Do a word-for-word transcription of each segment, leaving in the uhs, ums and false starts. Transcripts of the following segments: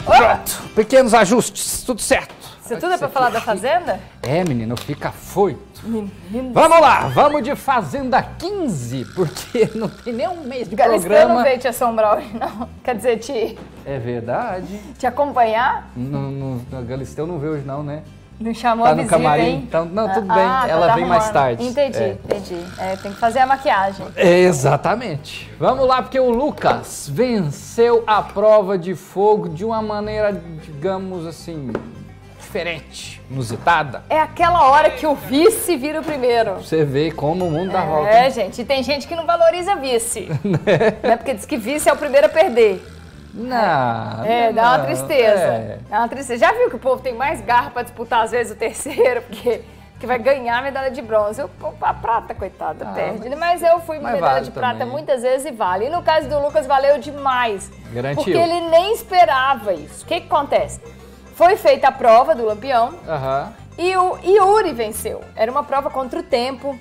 Pronto, pequenos ajustes, tudo certo. Isso tudo é pra falar da Fazenda? É, menino, fica foito. Menino. Vamos lá, vamos de Fazenda quinze, porque não tem nem um mês de Galisteu programa. não veio te assombrar hoje, não. Quer dizer, te, É verdade. te acompanhar? Não, não, a Galisteu não veio hoje não, né? Não chamou Tá a no visita, camarim, hein? então, não, tudo Ah, bem, tá, ela tá vem mais arrumando. tarde. Entendi, É. entendi. É, tem que fazer a maquiagem. É, exatamente. Vamos lá, porque o Lucas venceu a prova de fogo de uma maneira, digamos assim, diferente, inusitada. É aquela hora que o vice vira o primeiro. Você vê como o mundo dá volta. É, gente, e tem gente que não valoriza vice. Né? Porque diz que vice é o primeiro a perder. Não, É, não, dá uma tristeza. é. Dá uma tristeza. Já viu que o povo tem mais garra pra disputar, às vezes, o terceiro, porque, porque vai ganhar a medalha de bronze. Eu, a prata, coitada, Ah, perde. mas- Mas, eu fui mas medalha vale de prata também. muitas vezes e vale. E no caso do Lucas, valeu demais. Garantiu. Porque ele nem esperava isso. O que, que acontece? Foi feita a prova do Lampião Aham. e o Yuri venceu. Era uma prova contra o tempo.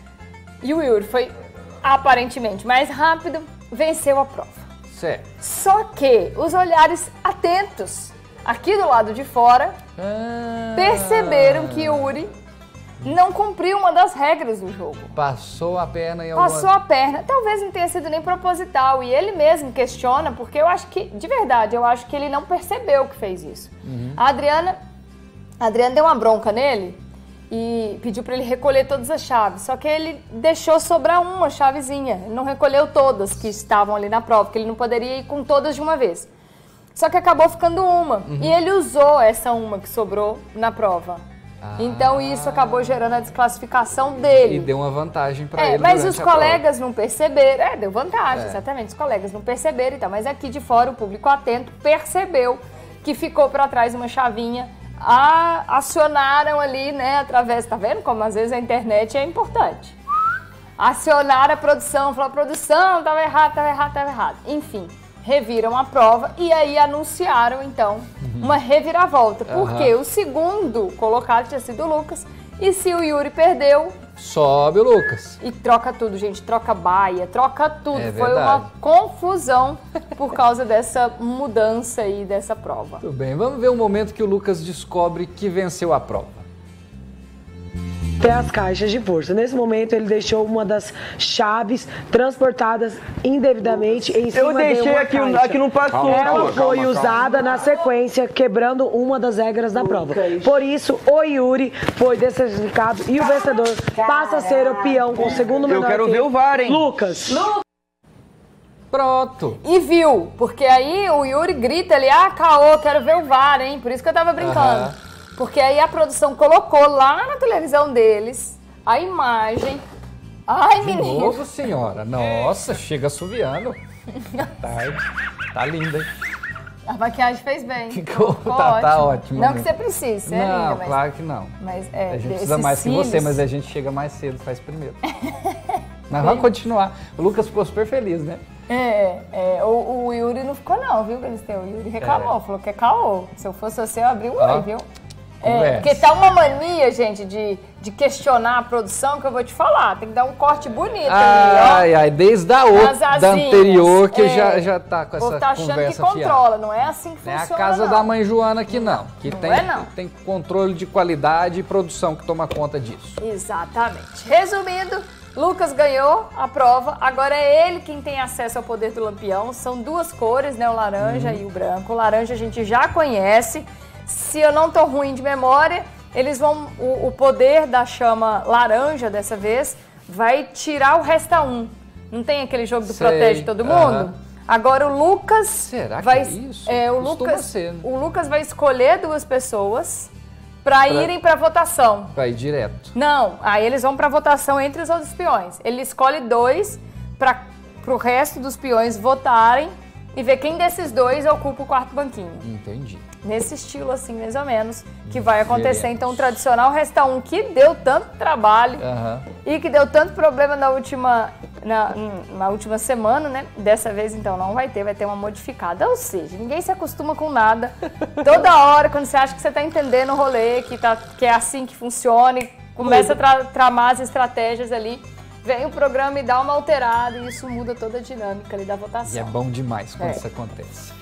E o Yuri foi aparentemente mais rápido, venceu a prova. Certo. Só que os olhares atentos aqui do lado de fora Ah, perceberam que o Yuri não cumpriu uma das regras do jogo. Passou a perna em alguma... Passou a perna. Talvez não tenha sido nem proposital. E ele mesmo questiona, porque eu acho que, de verdade, eu acho que ele não percebeu que fez isso. Uhum. A Adriana, a Adriana deu uma bronca nele e pediu para ele recolher todas as chaves. Só que ele deixou sobrar uma chavezinha. Ele não recolheu todas que estavam ali na prova, porque ele não poderia ir com todas de uma vez. Só que acabou ficando uma. Uhum. E ele usou essa uma que sobrou na prova. Ah. Então isso acabou gerando a desclassificação dele. E deu uma vantagem pra É, ele mas durante os a prova. colegas não perceberam. É, deu vantagem, É. exatamente. Os colegas não perceberam e tal. Mas aqui de fora, o público atento percebeu que ficou para trás uma chavinha. A, acionaram ali, né, através... Tá vendo como às vezes a internet é importante? Acionaram a produção, falaram, produção, tava errado, tava errado, tava errado. Enfim, reviram a prova e aí anunciaram, então, uma reviravolta. Porque Aham. o segundo colocado tinha sido o Lucas. E se o Yuri perdeu... Sobe o Lucas. E troca tudo, gente. Troca baia, troca tudo. É Foi verdade. uma confusão por causa dessa mudança aí, dessa prova. Tudo bem, vamos ver o momento que o Lucas descobre que venceu a prova. Até as caixas de força. Nesse momento, ele deixou uma das chaves transportadas indevidamente em cima Eu deixei de uma aqui, caixa. aqui não passou. Ela Calma, foi calma, usada na sequência, quebrando uma das regras da prova. Por isso, o Yuri foi desclassificado e o vencedor passa a ser o peão com o segundo menor Eu quero tempo, ver o V A R, hein? Lucas. Pronto. E viu, porque aí o Yuri grita ali, ah, caô, quero ver o V A R, hein? Por isso que eu tava brincando. Aham. Porque aí a produção colocou lá na televisão deles a imagem. Ai, De menino. novo, senhora. Nossa, chega assoviando. Tá, tá linda, hein? A maquiagem fez bem. Ficou- Ficou tá- tá ótimo. ótimo, Não né? que você precise, você é Não, linda, mas... claro que não. Mas, é, A gente desses precisa mais que você, cílios- mas a gente chega mais cedo, faz primeiro. Mas vamos continuar. O Lucas ficou super feliz, né? É, é, o, o Yuri não ficou não, viu, Galisteu? O Yuri reclamou, É. falou que é caô. Se eu fosse você, eu abri o Ó, olho, viu? É, conversa. porque tá uma mania, gente, de, de questionar a produção, que eu vou te falar. Tem que dar um corte bonito Ai, ali, ai, desde a ó. outra, Nas da asinhas. anterior, que É, já, já tá com O povo essa tá achando que conversa controla, fiada. não é assim que Não é a funciona, casa não. da mãe Joana aqui não, que Não tem, é, não. tem controle de qualidade e produção que toma conta disso. Exatamente. Resumindo, Lucas ganhou a prova, agora é ele quem tem acesso ao poder do Lampião. São duas cores, né? O laranja Uhum. e o branco. O laranja a gente já conhece. Se eu não tô ruim de memória, eles vão. O, o poder da chama laranja dessa vez vai tirar o resta um. Não tem aquele jogo do Sei, protege todo mundo? aham. Agora o Lucas. Será que vai, é isso? É, o Costuma Lucas, ser, né? o Lucas vai escolher duas pessoas para irem para votação. Vai direto. Não, aí eles vão para votação entre os outros peões. Ele escolhe dois para o resto dos peões votarem e ver quem desses dois ocupa o quarto banquinho. Entendi. Nesse estilo, assim, mais ou menos, que vai acontecer. Veremos. Então, o tradicional resta um que deu tanto trabalho Aham. e que deu tanto problema na última, na, na última semana, né? Dessa vez, então, não vai ter, vai ter uma modificada. Ou seja, ninguém se acostuma com nada. Toda hora, quando você acha que você tá entendendo o rolê, que, tá, que é assim que funciona, e começa a tra tramar as estratégias ali, vem o programa e dá uma alterada e isso muda toda a dinâmica ali da votação. E é bom demais quando É. isso acontece.